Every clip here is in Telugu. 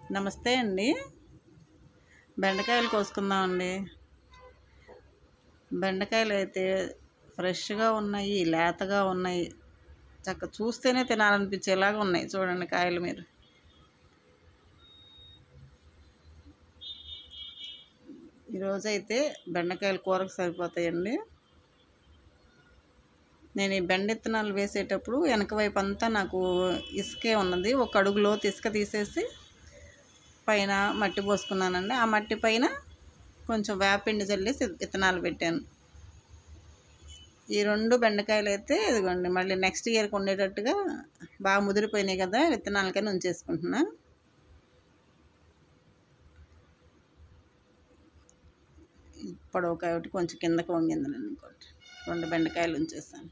నమస్తే అండి. బెండకాయలు కోసుకుందామండి. బెండకాయలు అయితే ఫ్రెష్గా ఉన్నాయి, లేతగా ఉన్నాయి, చూస్తేనే తినాలనిపించేలాగా ఉన్నాయి. చూడండి కాయలు మీరు. ఈరోజైతే బెండకాయలు కూరకు సరిపోతాయండి. నేను ఈ బెండ విత్తనాలు వేసేటప్పుడు వెనక వైపు అంతా నాకు ఇసుకే ఉన్నది. ఒక అడుగు లోతు ఇసుక తీసేసి పైన మట్టి పోసుకున్నానండి. ఆ మట్టి పైన కొంచెం వేపిండి చల్లేసి విత్తనాలు పెట్టాను. ఈ 2 బెండకాయలు అయితే ఇదిగోండి మళ్ళీ నెక్స్ట్ ఇయర్కి ఉండేటట్టుగా బాగా ముదిరిపోయినాయి కదా, విత్తనాలకైనా ఉంచేసుకుంటున్నా. ఇప్పుడు ఒకటి కొంచెం కిందకు వంగిందని ఇంకోటి 2 బెండకాయలు ఉంచేసాను.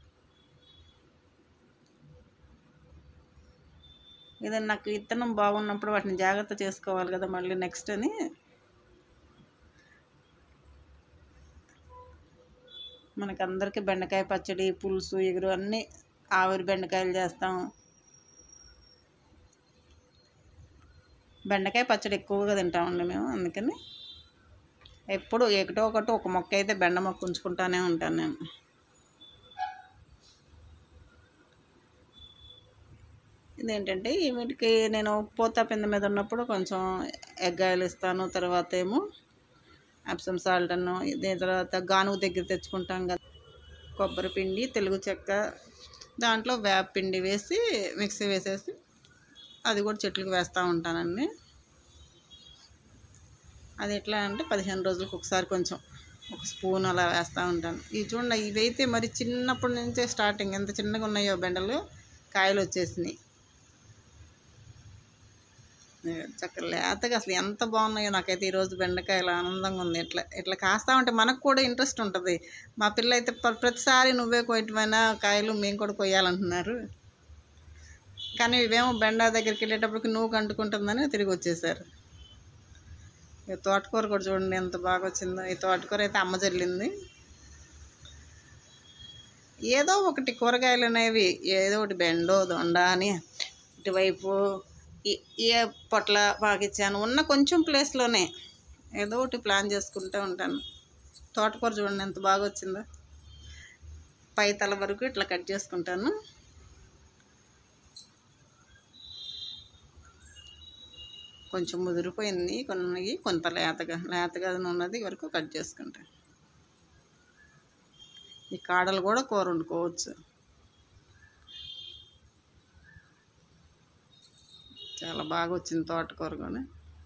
ఏదైనా నాకు విత్తనం బాగున్నప్పుడు వాటిని జాగ్రత్త చేసుకోవాలి కదా మళ్ళీ నెక్స్ట్ అని. మనకందరికీ బెండకాయ పచ్చడి, పులుసు, ఎగురు అన్నీ ఆవిరి బెండకాయలు చేస్తాం. బెండకాయ పచ్చడి ఎక్కువగా తింటామండి మేము. అందుకని ఎప్పుడు ఒకటో ఒక మొక్క అయితే బెండ మొక్క ఉంచుకుంటానే ఉంటాను నేను. ఇదేంటంటే వీటికి నేను పోతా పింద మీద ఉన్నప్పుడు కొంచెం ఎగ్గాయలు ఇస్తాను. తర్వాత ఏమో అప్సమ్ సాల్ట్ అన్ను, దీని తర్వాత గానుగు దగ్గర తెచ్చుకుంటాం కదా, కొబ్బరి పిండి, తెలుగు చెక్క, దాంట్లో వేప పిండి వేసి మిక్సీ వేసేసి అది కూడా చెట్లకు వేస్తూ ఉంటానండి. అది ఎట్లా అంటే 15 రోజులకు ఒకసారి కొంచెం ఒక స్పూన్ అలా వేస్తూ ఉంటాను. ఇవి చూడండి, ఇవైతే మరి చిన్నప్పటి నుంచే స్టార్టింగ్ ఎంత చిన్నగా ఉన్నాయో బెండలు, కాయలు వచ్చేసినాయి చక్కగా లేతగా. అసలు ఎంత బాగున్నాయో నాకైతే ఈరోజు బెండకాయలు ఆనందంగా ఉంది. ఇట్లా కాస్తా ఉంటే మనకు కూడా ఇంట్రెస్ట్ ఉంటుంది. మా పిల్ల అయితే ప్రతిసారి నువ్వే కొయ్యటమైనా కాయలు మేము కూడా కొయ్యాలంటున్నారు. కానీ ఇవేమో బెండ దగ్గరికి వెళ్ళేటప్పటికి నువ్వు కంటుకుంటుందని తిరిగి వచ్చేసారు. ఇక తోటకూర కూడా చూడండి ఎంత బాగా వచ్చిందో. ఈ తోటకూర అయితే అమ్మ జల్లింది. ఏదో ఒకటి కూరగాయలు అనేవి, ఏదో ఒకటి బెండో దొండ అని ఇటువైపు ఏ పొట్ల పాకిచ్చాను ఉన్న కొంచెం ప్లేస్లోనే ఏదో ఒకటి ప్లాన్ చేసుకుంటూ ఉంటాను. తోటకూర చూడండి ఎంత బాగా వచ్చిందో. పై తల వరకు ఇట్లా కట్ చేసుకుంటాను. కొంచెం ముదిరిపోయింది, కొంత లేతగా ఉన్నది వరకు కట్ చేసుకుంటాను. ఈ కాడలు కూడా కూర వండుకోవచ్చు. చాలా బాగా వచ్చింది తోటకూర కూడా.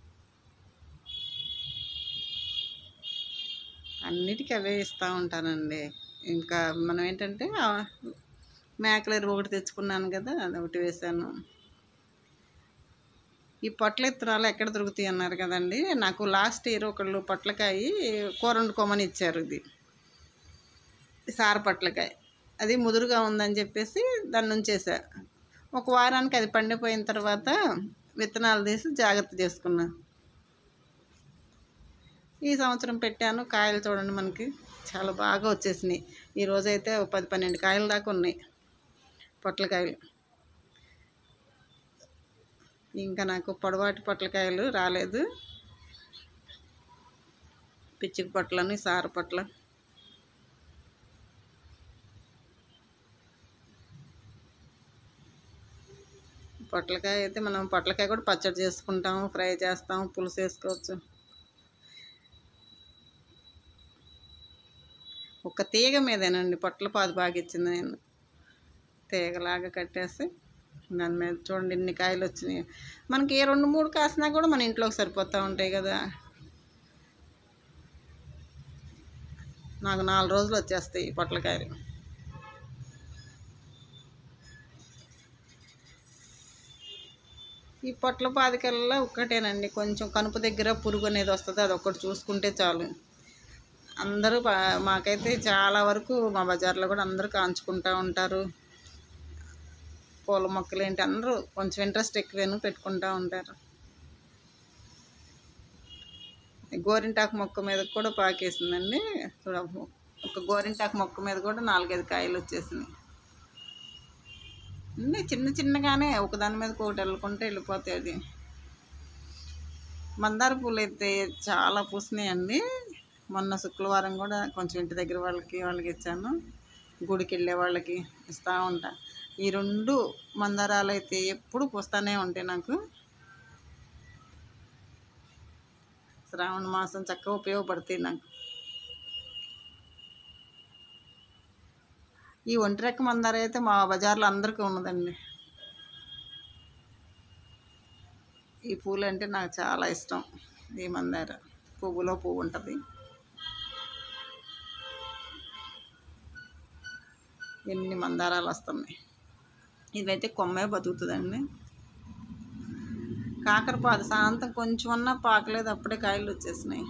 అన్నిటికీ అవే ఇస్తూ ఉంటానండి. ఇంకా మనం ఏంటంటే మేకల ఎరువు ఒకటి తెచ్చుకున్నాను కదా, అది ఒకటి వేసాను. ఈ పొట్ల విత్తనాలు ఎక్కడ దొరుకుతాయి అన్నారు కదండి. నాకు లాస్ట్ ఇయర్ ఒకళ్ళు పొట్లకాయ కూర వండుకోమని ఇచ్చారు. ఇది సార పొట్లకాయ, అది ముదురుగా ఉందని చెప్పేసి దాన్ని ఉంచేసా. ఒక వారానికి అది పండిపోయిన తర్వాత విత్తనాలు తీసి జాగ్రత్త చేసుకున్నా. ఈ సంవత్సరం పెట్టాను. కాయలు చూడండి మనకి చాలా బాగా వచ్చేసినాయి. ఈరోజైతే 10-12 కాయల దాకా ఉన్నాయి పొట్లకాయలు. ఇంకా నాకు పొడవాటి పొట్లకాయలు రాలేదు. పిచ్చిక పొట్లని, సార పొట్ల. పొట్లకాయ అయితే మనం పొట్లకాయ కూడా పచ్చడి చేసుకుంటాము, ఫ్రై చేస్తాము, పులుసు వేసుకోవచ్చు. ఒక తీగ మీదేనండి పొట్లపాదు బాగా ఇచ్చింది. నేను తీగలాగా కట్టేసి దాని మీద చూడండి ఎన్ని కాయలు వచ్చినాయి. మనకి ఏ 2-3 కాసినా కూడా మన ఇంట్లోకి సరిపోతూ ఉంటాయి కదా. నాకు 4 రోజులు వచ్చేస్తాయి ఈ పొట్లకాయలు. ఈ పొట్ల పాదికల్లా ఒక్కటేనండి, కొంచెం కనుపు దగ్గర పురుగు అనేది వస్తుంది, అది ఒక్కటి చూసుకుంటే చాలు. అందరూ మాకైతే చాలా వరకు మా బజార్లో కూడా అందరూ కాంచుకుంటూ ఉంటారు. పూల మొక్కలు ఏంటి అందరూ కొంచెం ఇంట్రెస్ట్ ఎక్కువేను పెట్టుకుంటూ ఉంటారు. గోరింటాకు మొక్క మీద కూడా పాకేసిందండి. ఒక గోరింటాకు మొక్క మీద కూడా 4-5 కాయలు వచ్చేసినాయి. అన్నీ చిన్నగానే ఒకదాని మీద ఒకటి వెళ్ళుకుంటే వెళ్ళిపోతాయి. అది మందార పూలు అయితే చాలా పూసినాయండి. మొన్న శుక్రవారం కూడా కొంచెం ఇంటి దగ్గర వాళ్ళకి ఇచ్చాను. గుడికి వెళ్ళే వాళ్ళకి ఇస్తూ ఉంటా. ఈ 2 మందారాలు అయితే ఎప్పుడు పూస్తూనే ఉంటాయి నాకు. శ్రావణ మాసం చక్కగా ఉపయోగపడతాయి నాకు. ఈ ఒంటిరెక్క మందార అయితే మా బజార్లో అందరికీ ఉన్నదండి. ఈ పూలు అంటే నాకు చాలా ఇష్టం. ఈ మందార పువ్వులో పువ్వు ఉంటుంది. ఎన్ని మందారాలు వస్తున్నాయి. ఇదైతే కొమ్మే బతుకుతుందండి. కాకరపాదు సాయంత్రం కొంచెం అన్నా పాకలేదు, అప్పుడే కాయలు వచ్చేసినాయి.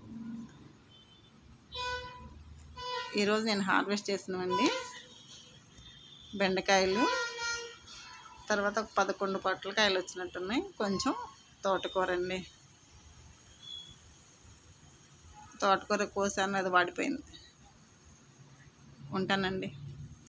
ఈరోజు నేను హార్వెస్ట్ చేసినవండి బెండకాయలు. తర్వాత ఒక 11 పొట్లకాయలు వచ్చినట్టున్నాయి. కొంచెం తోటకూర అండి. తోటకూర కోసాను, అది వాడిపోయింది. ఉంటానండి.